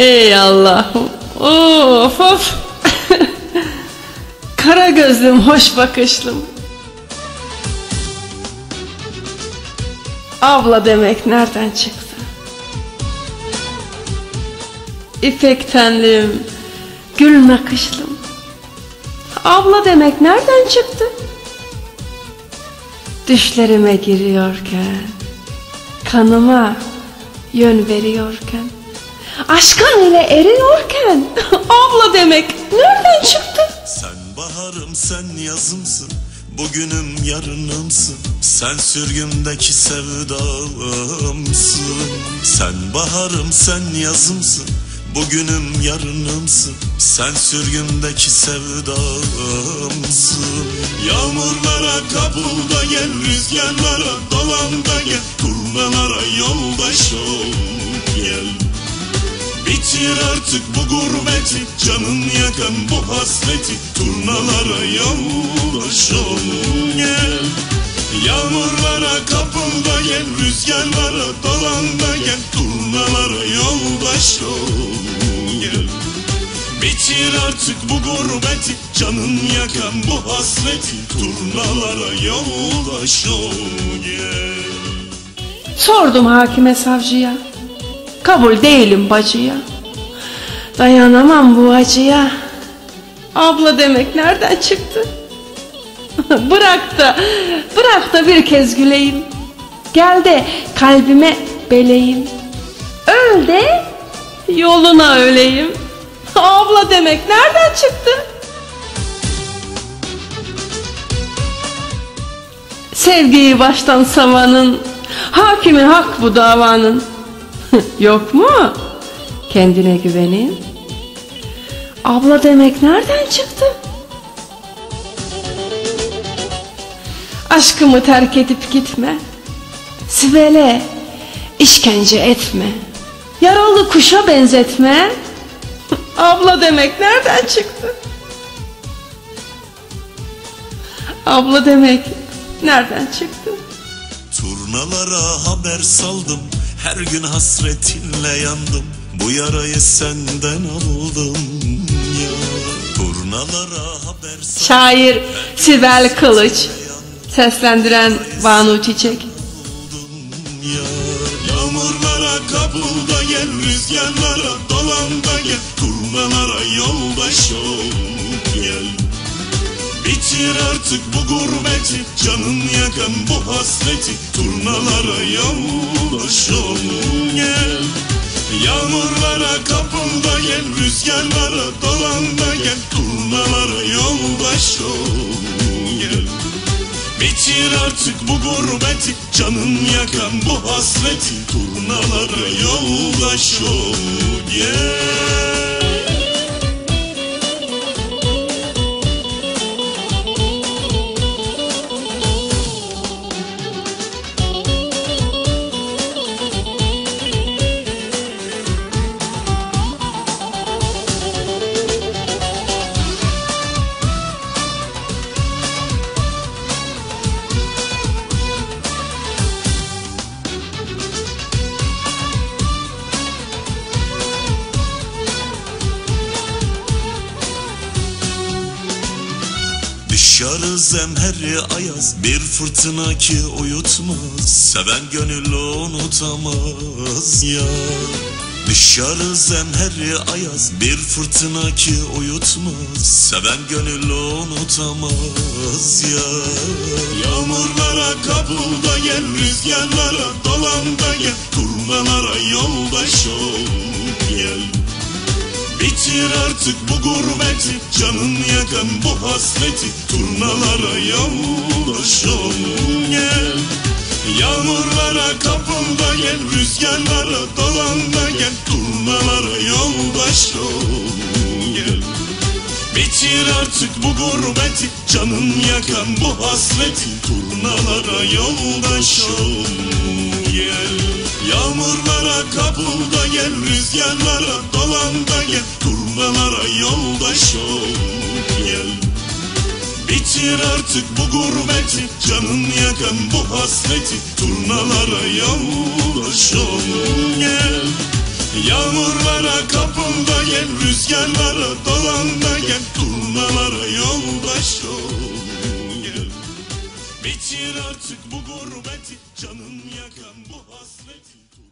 Ey Allah'ım. Of of. Kara gözlüm, hoş bakışlım. Abla demek nereden çıktı? İpek tenlim, gül nakışlım. Abla demek nereden çıktı? Düşlerime giriyorken, kanıma yön veriyorken, aşkın ile eriyorken, abla demek nereden çıktı? Sen baharım, sen yazımsın, bugünüm yarınımsın. Sen sürgümdeki sevdamsın. Sen baharım, sen yazımsın, bugünüm yarınımsın. Sen sürgümdeki sevdamsın. Yağmurlara kapılda gel, rüzgarlara dolanda gel, turnalara yoldaş ol gel. Bitir artık bu gurbeti, canın yakan bu hasreti, turnalara yoldaş ol gel. Yağmurlara kapılda gel, rüzgarlara dolanda gel, turnalara yoldaş ol gel. Bitir artık bu gurbeti, canın yakan bu hasreti, turnalara yoldaş ol gel. Sordum hakime savcıya, kabul değilim bacıya. Dayanamam bu acıya. Abla demek nereden çıktı? Bırak da bir kez güleyim. Gel de kalbime beleyim. Öl de yoluna öleyim. Abla demek nereden çıktı? Sevgiyi baştan savanın, hakimi hak bu davanın. Yok mu kendine güvenin? Abla demek nereden çıktı? Aşkımı terk edip gitme, Sibel'e işkence etme, yaralı kuşa benzetme. Abla demek nereden çıktı? Abla demek nereden çıktı? Turnalara haber saldım, her gün hasretinle yandım. Bu yarayı senden aldım ya. Turnalara haber saldım. Şair Sibel Kılıç, seslendiren Banu Çiçek. Ya. Yağmurlara kapılda gel, rüzgarlara dolanda gel, turnalara yoldaş ol gel. Bitir artık bu gurbeti, canın yakan bu hasreti, turnalara yoldaş ol gel. Yağmurlara kapılda gel, rüzgarlara dolanda gel, turnalara yoldaş ol gel. Bitir artık bu gurbeti, canın yakan bu hasreti, turnalara yoldaş ol gel. Dışarı zemheri ayaz, bir fırtına ki uyutmaz. Seven gönül unutamaz ya. Dışarı zemheri ayaz, bir fırtına ki uyutmaz. Seven gönül unutamaz ya. Yağmurlara kapılda gel, rüzgarlara dolanda gel, turnalara yoldaş ol gel. Bitir artık bu gurbeti, canın yakan bu hasreti, turnalara yoldaş ol gel. Yağmurlara kapılda gel, rüzgarlara dolanda gel, turnalara yoldaş ol gel. Bitir artık bu gurbeti, canın yakan bu hasreti, turnalara yoldaş ol gel. Yağmurlara kapılda gel, rüzgarlara dolanda gel, turnalara yoldaş ol gel. Bitir artık bu gurbeti, canın yakan bu hasreti, turnalara yoldaş ol gel. Yağmurlara kapılda Rüzgarlara dolanma gel, turnalara yoldaş ol gel. Bitir artık bu gurbeti, canın yakan bu hasreti.